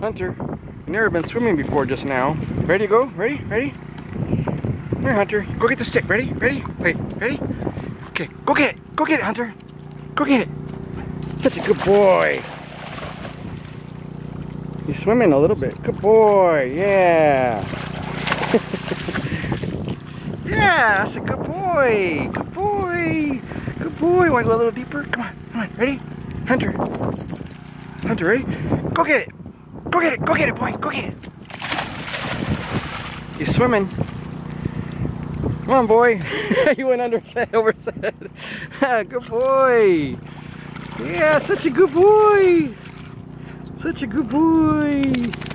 Hunter, you've never been swimming before just now. Ready to go? Ready? Ready? Come here, Hunter. Go get the stick. Ready? Ready? Wait, ready? Okay, go get it. Go get it, Hunter. Go get it. Such a good boy. He's swimming a little bit. Good boy. Yeah. Yeah, that's a good boy. Good boy. Good boy. Want to go a little deeper? Come on. Come on. Ready? Hunter. Hunter, ready? Go get it. Go get it. Go get it, boy. Go get it. He's swimming. Come on, boy. You went under over his head. Good boy. Yeah, such a good boy. Such a good boy.